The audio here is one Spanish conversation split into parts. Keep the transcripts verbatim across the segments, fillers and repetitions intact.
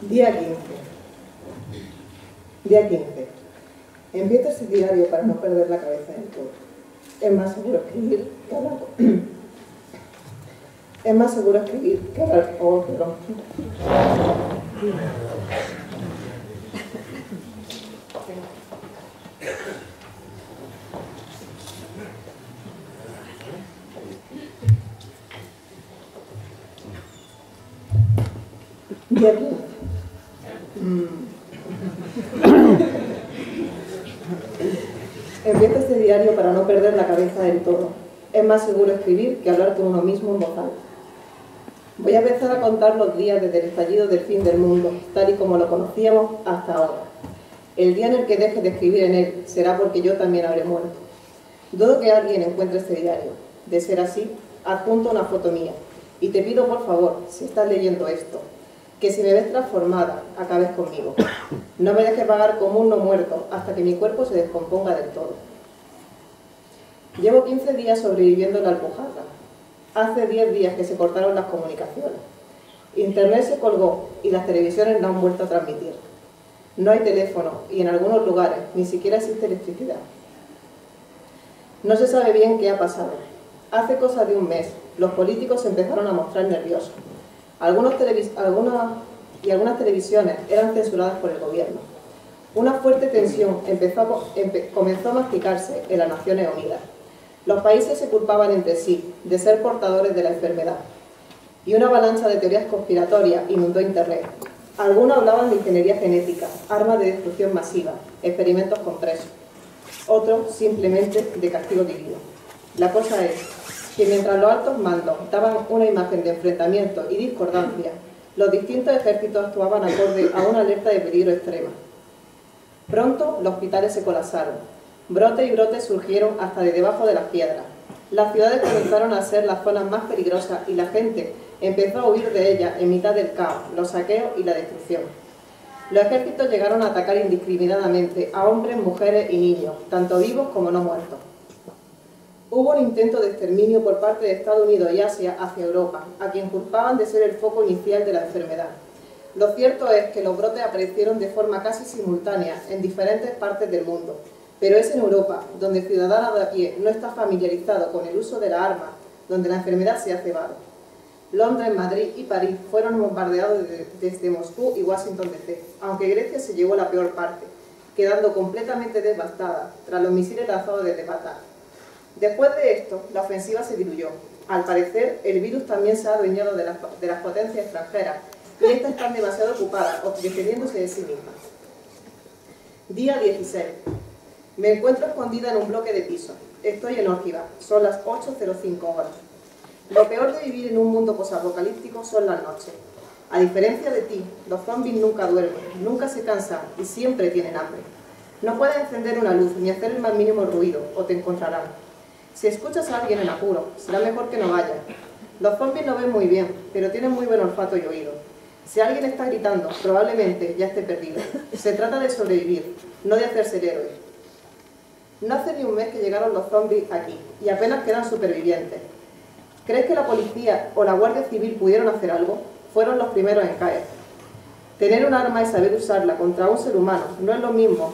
Día quince. Día quince. Empieza ese diario para no perder la cabeza del todo. Es más seguro escribir que hablar con... Es más seguro escribir que hablar... Oh, perdón. Día quince. Empieza este diario para no perder la cabeza del todo. Es más seguro escribir que hablar con uno mismo en voz alta. Voy a empezar a contar los días desde el estallido del fin del mundo, tal y como lo conocíamos hasta ahora. El día en el que deje de escribir en él será porque yo también habré muerto. Dudo que alguien encuentre este diario. De ser así, adjunto una foto mía. Y te pido por favor, si estás leyendo esto, que si me ves transformada, acabes conmigo. No me dejes vagar como un no muerto hasta que mi cuerpo se descomponga del todo. Llevo quince días sobreviviendo en la Alpujarra. Hace diez días que se cortaron las comunicaciones. Internet se colgó y las televisiones no han vuelto a transmitir. No hay teléfono y en algunos lugares ni siquiera existe electricidad. No se sabe bien qué ha pasado. Hace cosa de un mes, los políticos se empezaron a mostrar nerviosos. Algunos televis algunas, y algunas televisiones eran censuradas por el gobierno. Una fuerte tensión empezó a, empe comenzó a masticarse en las Naciones Unidas. Los países se culpaban entre sí de ser portadores de la enfermedad. Y una avalancha de teorías conspiratorias inundó Internet. Algunos hablaban de ingeniería genética, armas de destrucción masiva, experimentos con presos. Otros simplemente de castigo divino. La cosa es que mientras los altos mandos daban una imagen de enfrentamiento y discordancia, los distintos ejércitos actuaban acorde a una alerta de peligro extrema. Pronto los hospitales se colapsaron. Brotes y brotes surgieron hasta de debajo de las piedras. Las ciudades comenzaron a ser las zonas más peligrosas y la gente empezó a huir de ellas en mitad del caos, los saqueos y la destrucción. Los ejércitos llegaron a atacar indiscriminadamente a hombres, mujeres y niños, tanto vivos como no muertos. Hubo un intento de exterminio por parte de Estados Unidos y Asia hacia Europa, a quien culpaban de ser el foco inicial de la enfermedad. Lo cierto es que los brotes aparecieron de forma casi simultánea en diferentes partes del mundo, pero es en Europa, donde el ciudadano de a pie no está familiarizado con el uso de la arma, donde la enfermedad se ha cebado. Londres, Madrid y París fueron bombardeados desde Moscú y Washington D C, aunque Grecia se llevó la peor parte, quedando completamente devastada tras los misiles lanzados desde Bagdad. Después de esto, la ofensiva se diluyó. Al parecer, el virus también se ha adueñado de las, de las potencias extranjeras y estas están demasiado ocupadas o defendiéndose de sí mismas. Día dieciséis. Me encuentro escondida en un bloque de piso. Estoy en Órgiva. Son las ocho cero cinco horas. Lo peor de vivir en un mundo posapocalíptico son las noches. A diferencia de ti, los zombies nunca duermen, nunca se cansan y siempre tienen hambre. No puedes encender una luz ni hacer el más mínimo ruido o te encontrarán. Si escuchas a alguien en apuro, será mejor que no vayas. Los zombies no ven muy bien, pero tienen muy buen olfato y oído. Si alguien está gritando, probablemente ya esté perdido. Se trata de sobrevivir, no de hacerse el héroe. No hace ni un mes que llegaron los zombies aquí, y apenas quedan supervivientes. ¿Crees que la policía o la Guardia Civil pudieron hacer algo? Fueron los primeros en caer. Tener un arma y saber usarla contra un ser humano no es lo mismo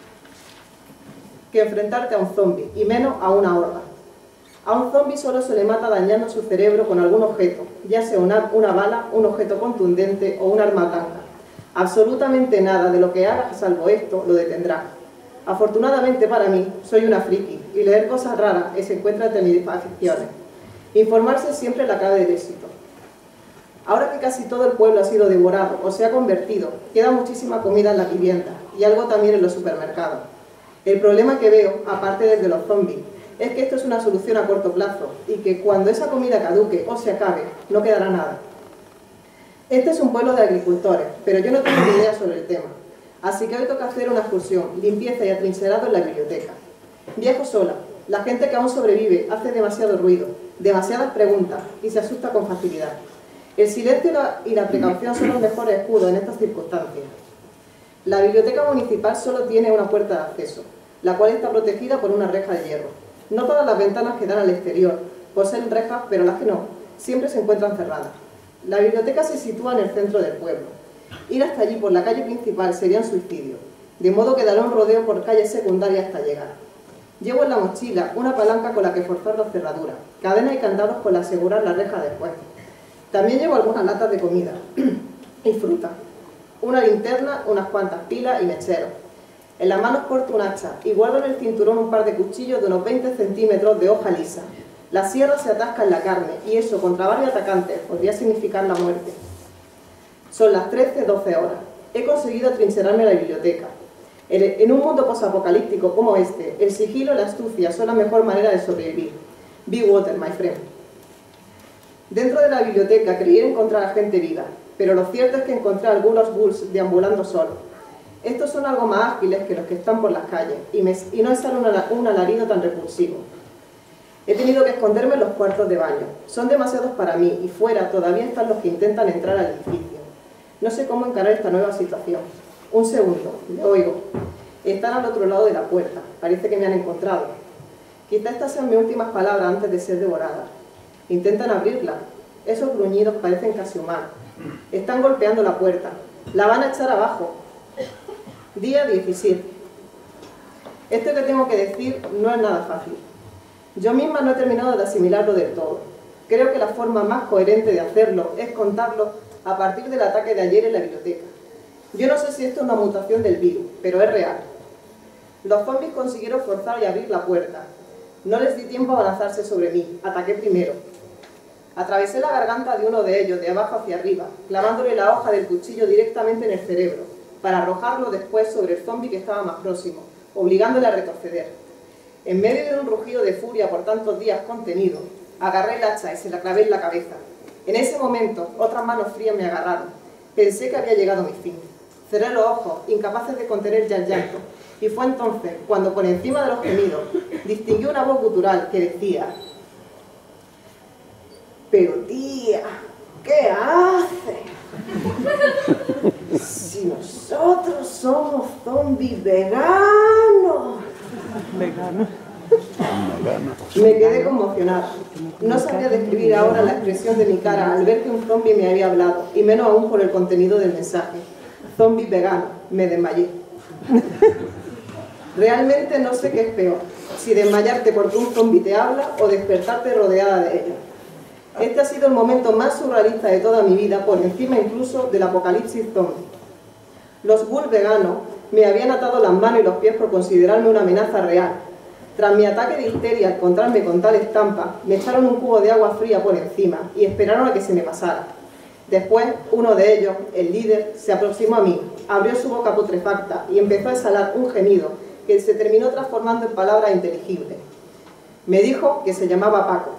que enfrentarte a un zombi, y menos a una horda. A un zombi solo se le mata dañando su cerebro con algún objeto, ya sea una, una bala, un objeto contundente o un arma blanca. Absolutamente nada de lo que haga, salvo esto, lo detendrá. Afortunadamente para mí, soy una friki, y leer cosas raras se encuentra entre mis aficiones. Informarse es siempre la clave del éxito. Ahora que casi todo el pueblo ha sido devorado o se ha convertido, queda muchísima comida en la vivienda y algo también en los supermercados. El problema que veo, aparte del de los zombies, es que esto es una solución a corto plazo y que cuando esa comida caduque o se acabe, no quedará nada. Este es un pueblo de agricultores, pero yo no tengo ni idea sobre el tema. Así que hoy toca hacer una excursión, limpieza y atrincherado en la biblioteca. Viajo sola. La gente que aún sobrevive hace demasiado ruido, demasiadas preguntas y se asusta con facilidad. El silencio y la precaución son los mejores escudos en estas circunstancias. La biblioteca municipal solo tiene una puerta de acceso, la cual está protegida por una reja de hierro. No todas las ventanas que dan al exterior poseen rejas, pero las que no, siempre se encuentran cerradas. La biblioteca se sitúa en el centro del pueblo. Ir hasta allí por la calle principal sería un suicidio, de modo que daré un rodeo por calles secundarias hasta llegar. Llevo en la mochila una palanca con la que forzar la cerradura, cadenas y candados con la que asegurar la reja después. También llevo algunas latas de comida y fruta, una linterna, unas cuantas pilas y mecheros. En las manos porto un hacha y guardo en el cinturón un par de cuchillos de unos veinte centímetros de hoja lisa. La sierra se atasca en la carne y eso, contra varios atacantes, podría significar la muerte. Son las trece, doce horas. He conseguido atrincherarme en la biblioteca. En un mundo posapocalíptico como este, el sigilo y la astucia son la mejor manera de sobrevivir. Be water, my friend. Dentro de la biblioteca creí encontrar a gente viva, pero lo cierto es que encontré a algunos ghouls deambulando solos. Estos son algo más ágiles que los que están por las calles, y, me, y no es solo un, un alarido tan repulsivo. He tenido que esconderme en los cuartos de baño. Son demasiados para mí, y fuera todavía están los que intentan entrar al edificio. No sé cómo encarar esta nueva situación. Un segundo, le oigo. Están al otro lado de la puerta. Parece que me han encontrado. Quizá estas sean mis últimas palabras antes de ser devoradas. Intentan abrirla. Esos gruñidos parecen casi humanos. Están golpeando la puerta. La van a echar abajo. Día diecisiete. Esto que tengo que decir no es nada fácil. Yo misma no he terminado de asimilarlo del todo. Creo que la forma más coherente de hacerlo es contarlo a partir del ataque de ayer en la biblioteca. Yo no sé si esto es una mutación del virus, pero es real. Los zombies consiguieron forzar y abrir la puerta. No les di tiempo a lanzarse sobre mí. Ataqué primero. Atravesé la garganta de uno de ellos, de abajo hacia arriba, clavándole la hoja del cuchillo directamente en el cerebro, para arrojarlo después sobre el zombi que estaba más próximo, obligándole a retroceder. En medio de un rugido de furia por tantos días contenido, agarré el hacha y se la clavé en la cabeza. En ese momento, otras manos frías me agarraron. Pensé que había llegado mi fin. Cerré los ojos, incapaces de contener ya el llanto, y fue entonces cuando, por encima de los gemidos, distinguí una voz gutural que decía: «Pero tía, ¿qué haces? Si nosotros somos zombies veganos». Vegano. Me quedé conmocionada. No sabía describir ahora la expresión de mi cara al ver que un zombi me había hablado, y menos aún por el contenido del mensaje. Zombi vegano. Me desmayé. Realmente no sé qué es peor, si desmayarte porque un zombi te habla o despertarte rodeada de ellos. Este ha sido el momento más surrealista de toda mi vida, por encima incluso del apocalipsis zombie. Los ghouls veganos me habían atado las manos y los pies por considerarme una amenaza real. Tras mi ataque de histeria al encontrarme con tal estampa, me echaron un cubo de agua fría por encima y esperaron a que se me pasara. Después, uno de ellos, el líder, se aproximó a mí, abrió su boca putrefacta y empezó a exhalar un gemido que se terminó transformando en palabras inteligibles. Me dijo que se llamaba Paco.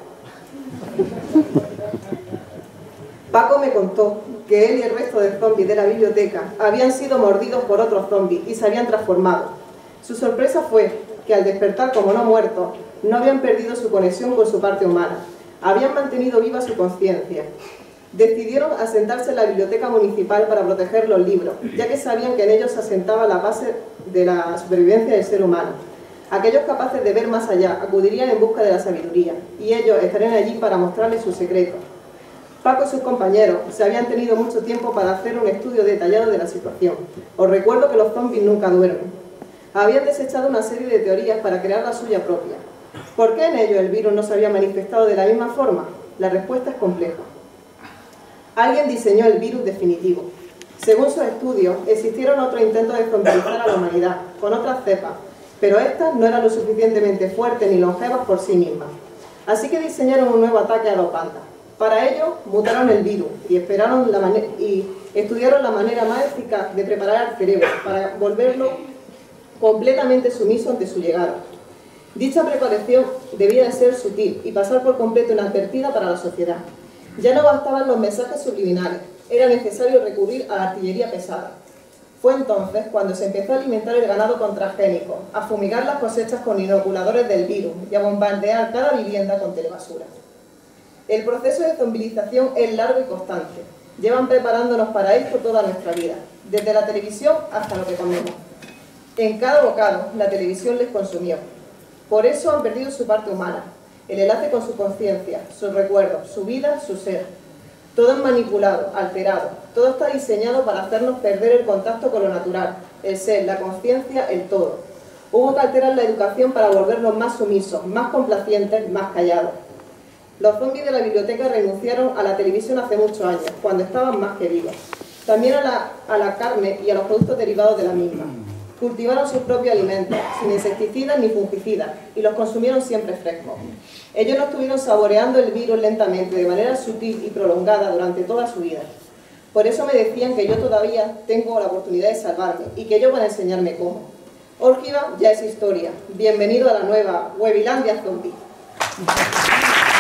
Paco me contó que él y el resto de zombies de la biblioteca habían sido mordidos por otros zombies y se habían transformado. Su sorpresa fue que al despertar como no muertos, no habían perdido su conexión con su parte humana, habían mantenido viva su conciencia. Decidieron asentarse en la biblioteca municipal para proteger los libros, ya que sabían que en ellos se asentaba la base de la supervivencia del ser humano. Aquellos capaces de ver más allá acudirían en busca de la sabiduría, y ellos estarían allí para mostrarles sus secretos. Paco y sus compañeros se habían tenido mucho tiempo para hacer un estudio detallado de la situación. Os recuerdo que los zombies nunca duermen. Habían desechado una serie de teorías para crear la suya propia. ¿Por qué en ellos el virus no se había manifestado de la misma forma? La respuesta es compleja. Alguien diseñó el virus definitivo. Según sus estudios, existieron otros intentos de zombizar a la humanidad, con otras cepas, pero estas no eran lo suficientemente fuertes ni longevas por sí mismas. Así que diseñaron un nuevo ataque a los pandas. Para ello, mutaron el virus y, esperaron la y estudiaron la manera más eficaz de preparar al cerebro para volverlo completamente sumiso ante su llegada. Dicha preparación debía de ser sutil y pasar por completo inadvertida para la sociedad. Ya no bastaban los mensajes subliminales, era necesario recurrir a la artillería pesada. Fue entonces cuando se empezó a alimentar el ganado con transgénicos, a fumigar las cosechas con inoculadores del virus y a bombardear cada vivienda con telebasura. El proceso de zombilización es largo y constante. Llevan preparándonos para esto toda nuestra vida, desde la televisión hasta lo que comemos. En cada bocado, la televisión les consumió. Por eso han perdido su parte humana, el enlace con su conciencia, sus recuerdos, su vida, su ser. Todo es manipulado, alterado. Todo está diseñado para hacernos perder el contacto con lo natural, el ser, la conciencia, el todo. Hubo que alterar la educación para volvernos más sumisos, más complacientes, más callados. Los zombies de la biblioteca renunciaron a la televisión hace muchos años, cuando estaban más que vivos. También a la, a la carne y a los productos derivados de la misma. Cultivaron sus propios alimentos, sin insecticidas ni fungicidas, y los consumieron siempre frescos. Ellos no estuvieron saboreando el virus lentamente, de manera sutil y prolongada durante toda su vida. Por eso me decían que yo todavía tengo la oportunidad de salvarme, y que ellos van a enseñarme cómo. Órgiva ya es historia. Bienvenido a la nueva Webilandia Zombie.